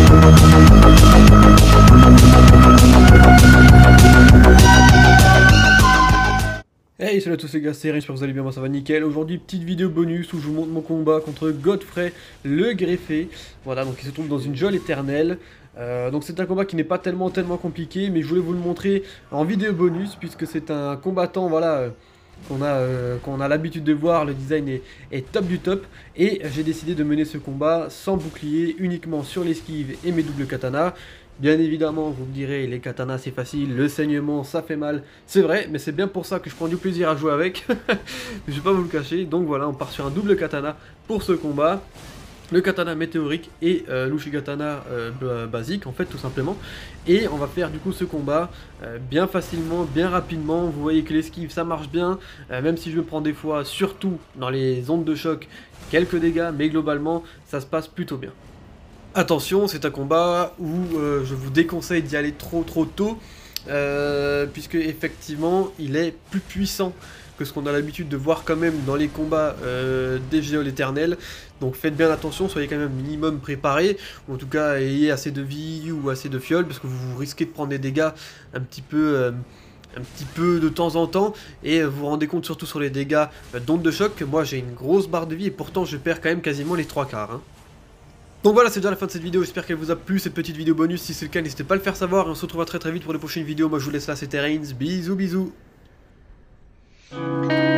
Hey, salut à tous les gars, c'est Rich, j'espère que vous allez bien, moi ça va nickel. Aujourd'hui, petite vidéo bonus où je vous montre mon combat contre Godfrey le greffé. Voilà, donc il se trouve dans une geôle éternelle. Donc c'est un combat qui n'est pas tellement compliqué, mais je voulais vous le montrer en vidéo bonus puisque c'est un combattant, voilà, qu'on a l'habitude de voir. Le design est top du top. Et j'ai décidé de mener ce combat sans bouclier, uniquement sur l'esquive et mes doubles katanas. Bien évidemment, vous me direz, les katanas c'est facile, le saignement ça fait mal, c'est vrai, mais c'est bien pour ça que je prends du plaisir à jouer avec, je vais pas vous le cacher. Donc voilà, on part sur un double katana pour ce combat, le katana météorique et l'ushigatana basique en fait tout simplement. Et on va faire du coup ce combat bien facilement, bien rapidement. Vous voyez que l'esquive ça marche bien, même si je me prends des fois, surtout dans les ondes de choc, quelques dégâts, mais globalement ça se passe plutôt bien. Attention, c'est un combat où je vous déconseille d'y aller trop tôt, puisque effectivement il est plus puissant que ce qu'on a l'habitude de voir quand même dans les combats des geôles éternelles. Donc faites bien attention, soyez quand même minimum préparé, ou en tout cas ayez assez de vie ou assez de fioles, parce que vous risquez de prendre des dégâts un petit peu de temps en temps, et vous vous rendez compte surtout sur les dégâts d'onde de choc que moi j'ai une grosse barre de vie et pourtant je perds quand même quasiment les 3/4. Hein. Donc voilà, c'est déjà la fin de cette vidéo, j'espère qu'elle vous a plu, cette petite vidéo bonus. Si c'est le cas, n'hésitez pas à le faire savoir, et on se retrouvera très vite pour les prochaines vidéos. Moi je vous laisse là, c'était Reigns, bisous bisous.